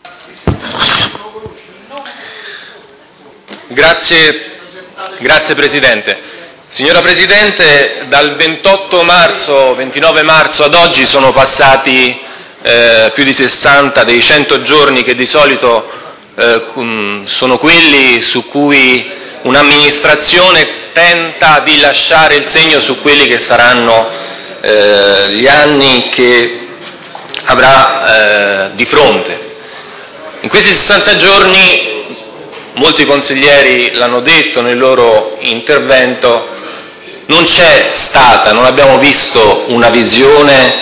Grazie Presidente. Signora Presidente, dal 29 marzo ad oggi sono passati più di 60 dei 100 giorni che di solito sono quelli su cui un'amministrazione tenta di lasciare il segno su quelli che saranno gli anni che avrà di fronte. In questi 60 giorni, molti consiglieri l'hanno detto nel loro intervento, non c'è stata, non abbiamo visto una visione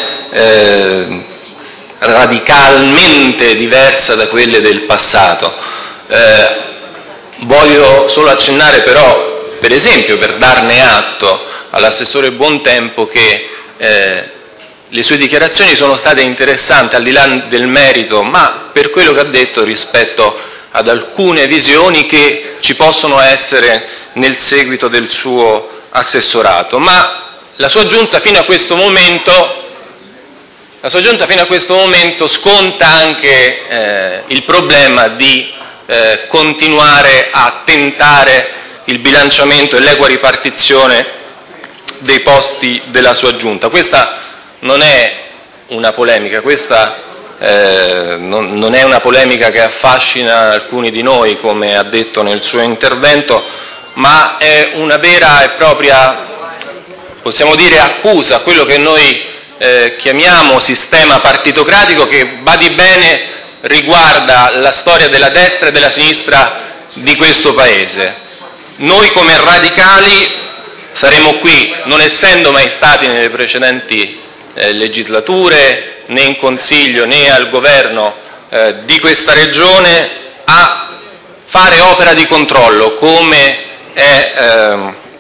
radicalmente diversa da quelle del passato. Voglio solo accennare però, per esempio, per darne atto all'assessore Buontempo, che le sue dichiarazioni sono state interessanti al di là del merito, ma per quello che ha detto rispetto ad alcune visioni che ci possono essere nel seguito del suo assessorato. Ma la sua giunta fino a questo momento sconta anche il problema di continuare a tentare il bilanciamento e l'equa ripartizione dei posti della sua giunta. Questa non è una polemica, non è una polemica che affascina alcuni di noi, come ha detto nel suo intervento, ma è una vera e propria, possiamo dire, accusa a quello che noi chiamiamo sistema partitocratico, che, badi bene, riguarda la storia della destra e della sinistra di questo Paese. Noi come radicali saremo qui, non essendo mai stati nelle precedenti legislature, né in Consiglio né al Governo di questa Regione, a fare opera di controllo, come è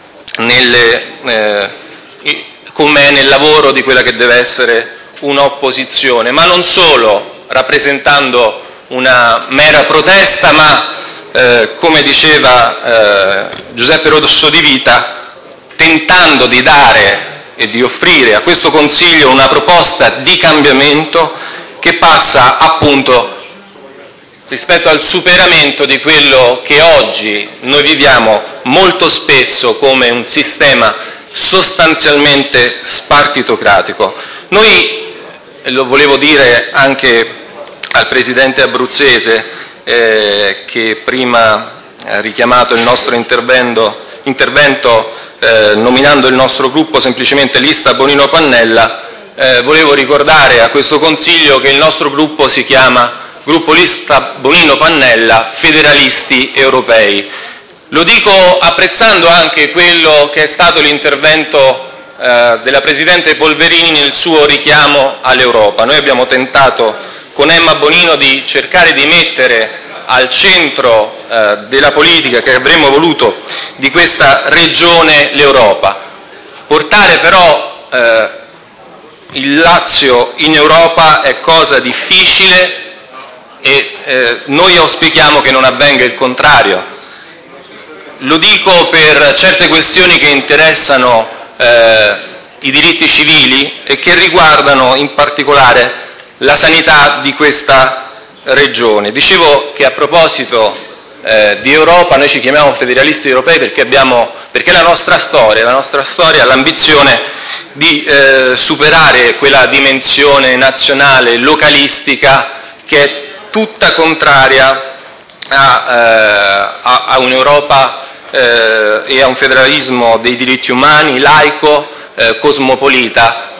nel lavoro di quella che deve essere un'opposizione, ma non solo rappresentando una mera protesta, ma come diceva Giuseppe Rosso di Vita, tentando di dare e di offrire a questo Consiglio una proposta di cambiamento che passa appunto rispetto al superamento di quello che oggi noi viviamo molto spesso come un sistema sostanzialmente spartitocratico. Noi, lo volevo dire anche al Presidente abruzzese che prima ha richiamato il nostro intervento nominando il nostro gruppo semplicemente Lista Bonino Pannella, volevo ricordare a questo Consiglio che il nostro gruppo si chiama Gruppo Lista Bonino Pannella Federalisti Europei. Lo dico apprezzando anche quello che è stato l'intervento della Presidente Polverini nel suo richiamo all'Europa. Noi abbiamo tentato con Emma Bonino di cercare di mettere al centro della politica che avremmo voluto di questa regione l'Europa. Portare però il Lazio in Europa è cosa difficile e noi auspichiamo che non avvenga il contrario. Lo dico per certe questioni che interessano i diritti civili e che riguardano in particolare la sanità di questa regione. Dicevo che a proposito di Europa noi ci chiamiamo federalisti europei perché la nostra storia ha l'ambizione di superare quella dimensione nazionale localistica che è tutta contraria a un'Europa e a un federalismo dei diritti umani laico, cosmopolita,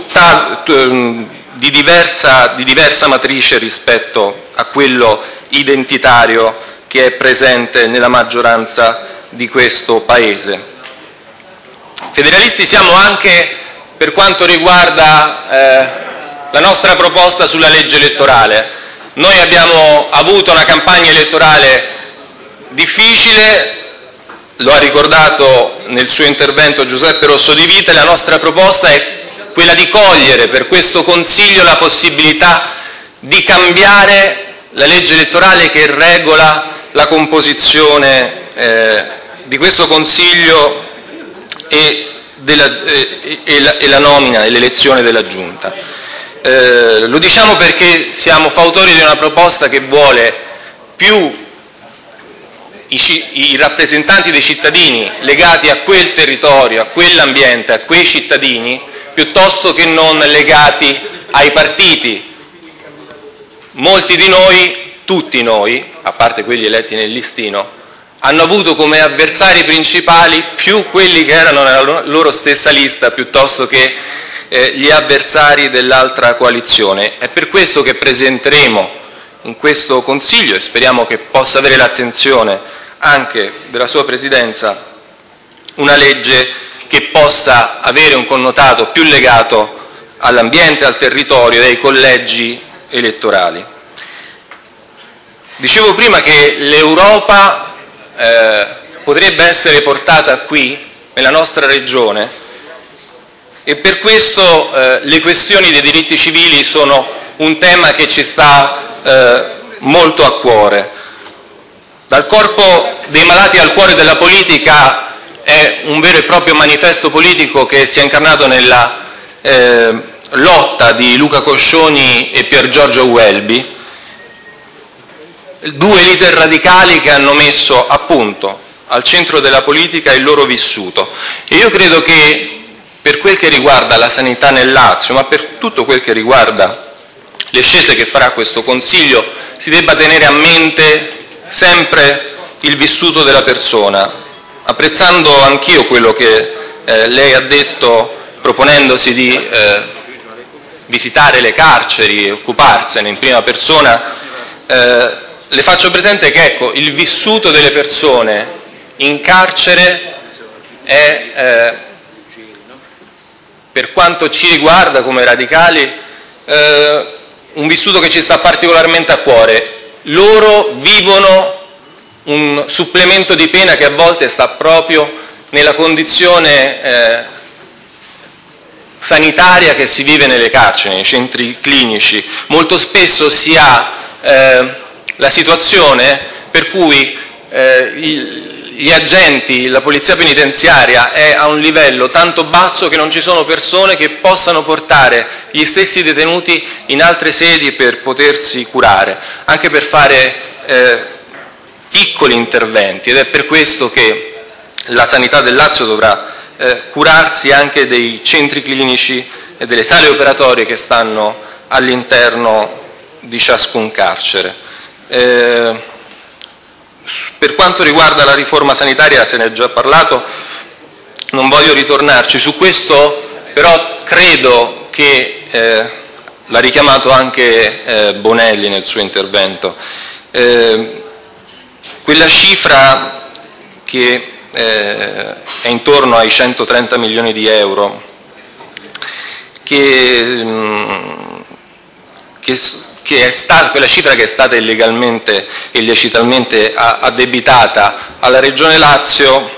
di diversa matrice rispetto a quello identitario che è presente nella maggioranza di questo Paese. Federalisti siamo anche per quanto riguarda la nostra proposta sulla legge elettorale. Noi abbiamo avuto una campagna elettorale difficile, lo ha ricordato nel suo intervento Giuseppe Rosso di Vita, e la nostra proposta è quella di cogliere per questo Consiglio la possibilità di cambiare la legge elettorale che regola la composizione di questo Consiglio e la nomina e l'elezione della Giunta. Lo diciamo perché siamo fautori di una proposta che vuole più i rappresentanti dei cittadini legati a quel territorio, a quell'ambiente, a quei cittadini, piuttosto che non legati ai partiti. Molti di noi, tutti noi, a parte quelli eletti nel listino, hanno avuto come avversari principali più quelli che erano nella loro stessa lista piuttosto che gli avversari dell'altra coalizione. È per questo che presenteremo in questo Consiglio, e speriamo che possa avere l'attenzione anche della sua Presidenza, una legge che possa avere un connotato più legato all'ambiente, al territorio e ai collegi elettorali. Dicevo prima che l'Europa potrebbe essere portata qui, nella nostra regione, e per questo le questioni dei diritti civili sono un tema che ci sta molto a cuore. Dal corpo dei malati al cuore della politica è un vero e proprio manifesto politico che si è incarnato nella lotta di Luca Coscioni e Pier Giorgio Welby, due leader radicali che hanno messo appunto al centro della politica il loro vissuto. E io credo che per quel che riguarda la sanità nel Lazio, ma per tutto quel che riguarda le scelte che farà questo Consiglio, si debba tenere a mente sempre il vissuto della persona, apprezzando anch'io quello che lei ha detto, proponendosi di visitare le carceri e occuparsene in prima persona. Le faccio presente che ecco, il vissuto delle persone in carcere è, per quanto ci riguarda come radicali, un vissuto che ci sta particolarmente a cuore. Loro vivono un supplemento di pena che a volte sta proprio nella condizione sanitaria che si vive nelle carceri, nei centri clinici. Molto spesso si ha la situazione per cui gli agenti, la polizia penitenziaria è a un livello tanto basso che non ci sono persone che possano portare gli stessi detenuti in altre sedi per potersi curare, anche per fare piccoli interventi, ed è per questo che la sanità del Lazio dovrà curarsi anche dei centri clinici e delle sale operatorie che stanno all'interno di ciascun carcere. Per quanto riguarda la riforma sanitaria se ne è già parlato, non voglio ritornarci su questo, però credo che l'ha richiamato anche Bonelli nel suo intervento. Quella cifra che è intorno ai 130 milioni di euro quella cifra che è stata illegalmente e illecitamente addebitata alla Regione Lazio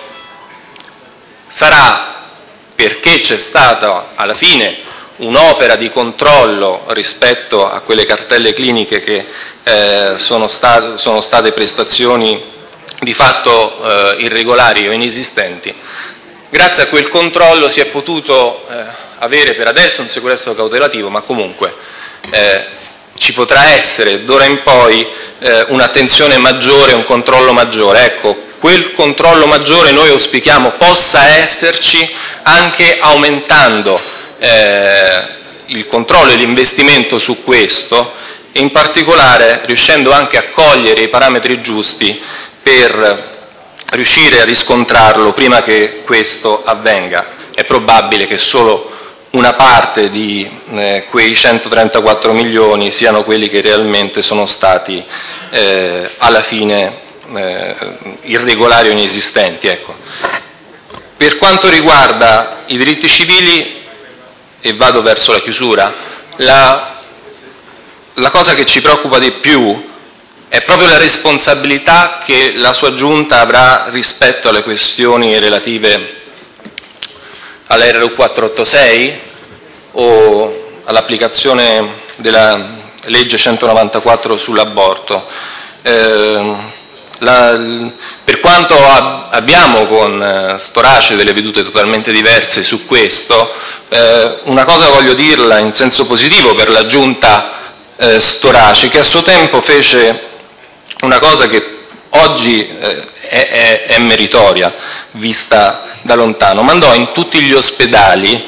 sarà perché c'è stata alla fine un'opera di controllo rispetto a quelle cartelle cliniche che sono state prestazioni di fatto irregolari o inesistenti. Grazie a quel controllo si è potuto avere per adesso un sequestro cautelativo, ma comunque ci potrà essere d'ora in poi un'attenzione maggiore, un controllo maggiore. Ecco, quel controllo maggiore noi auspichiamo possa esserci anche aumentando il controllo e l'investimento su questo, e in particolare riuscendo anche a cogliere i parametri giusti per riuscire a riscontrarlo prima che questo avvenga. È probabile che solo una parte di quei 134 milioni siano quelli che realmente sono stati alla fine irregolari o inesistenti. Ecco. Per quanto riguarda i diritti civili, e vado verso la chiusura, la cosa che ci preoccupa di più è proprio la responsabilità che la sua Giunta avrà rispetto alle questioni relative all'RU 486 o all'applicazione della legge 194 sull'aborto. Per quanto abbiamo con Storace delle vedute totalmente diverse su questo, una cosa voglio dirla in senso positivo per la giunta Storace, che a suo tempo fece una cosa che oggi è meritoria vista da lontano. Mandò in tutti gli ospedali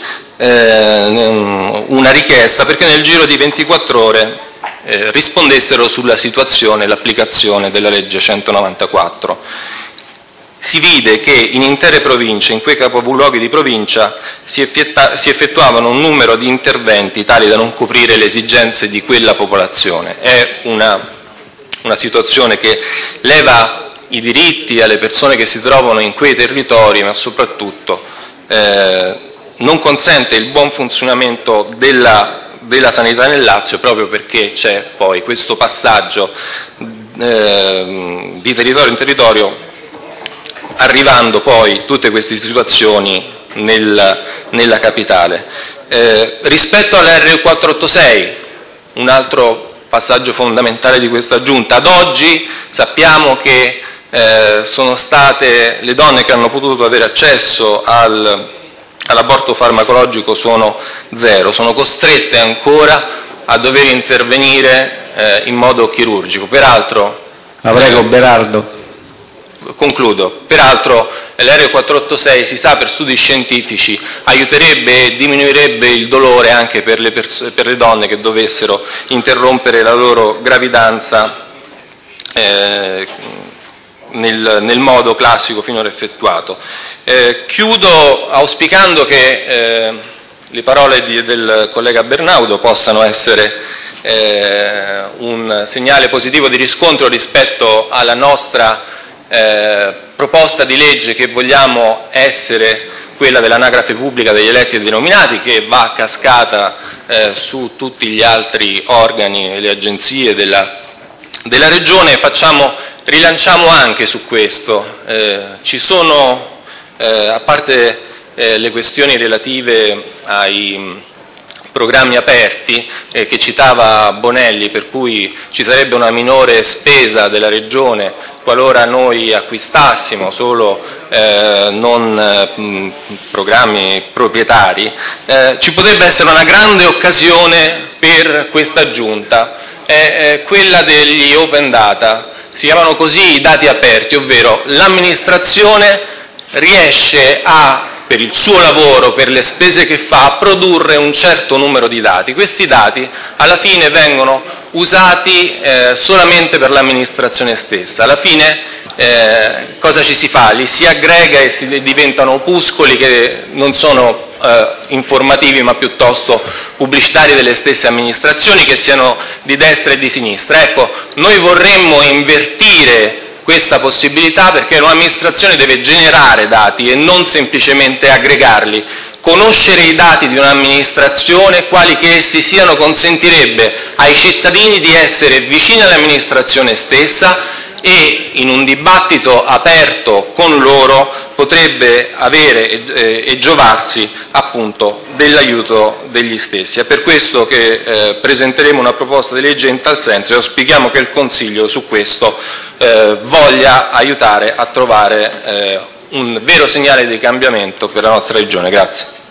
una richiesta perché nel giro di 24 ore rispondessero sulla situazione e l'applicazione della legge 194. Si vide che in intere province, in quei capoluoghi di provincia, si effettuavano un numero di interventi tali da non coprire le esigenze di quella popolazione. È una situazione che leva i diritti alle persone che si trovano in quei territori, ma soprattutto non consente il buon funzionamento della sanità nel Lazio, proprio perché c'è poi questo passaggio di territorio in territorio, arrivando poi tutte queste situazioni nella capitale. Rispetto all'R486, un altro passaggio fondamentale di questa giunta, ad oggi sappiamo che sono state le donne che hanno potuto avere accesso all'aborto farmacologico sono 0, sono costrette ancora a dover intervenire in modo chirurgico. Peraltro, la prego Berardo. Concludo. Peraltro l'R486, si sa per studi scientifici, aiuterebbe e diminuirebbe il dolore anche per le donne che dovessero interrompere la loro gravidanza nel modo classico finora effettuato. Chiudo auspicando che le parole del collega Bernaudo possano essere un segnale positivo di riscontro rispetto alla nostra proposta di legge, che vogliamo essere quella dell'anagrafe pubblica degli eletti e dei nominati, che va a cascata su tutti gli altri organi e le agenzie della Regione. Rilanciamo anche su questo. Ci sono, a parte le questioni relative ai programmi aperti che citava Bonelli, per cui ci sarebbe una minore spesa della Regione qualora noi acquistassimo solo non programmi proprietari, ci potrebbe essere una grande occasione per questa Giunta, è quella degli open data. Si chiamano così i dati aperti, ovvero l'amministrazione riesce per il suo lavoro, per le spese che fa, a produrre un certo numero di dati. Questi dati alla fine vengono usati solamente per l'amministrazione stessa. Alla fine cosa ci si fa? Li si aggrega e diventano opuscoli che non sono informativi ma piuttosto pubblicitari delle stesse amministrazioni, che siano di destra e di sinistra. Ecco, noi vorremmo invertire questa possibilità, perché un'amministrazione deve generare dati e non semplicemente aggregarli. Conoscere i dati di un'amministrazione, quali che essi siano, consentirebbe ai cittadini di essere vicini all'amministrazione stessa e in un dibattito aperto con loro potrebbe avere e giovarsi appunto dell'aiuto degli stessi. È per questo che presenteremo una proposta di legge in tal senso e auspichiamo che il Consiglio su questo voglia aiutare a trovare un vero segnale di cambiamento per la nostra Regione. Grazie.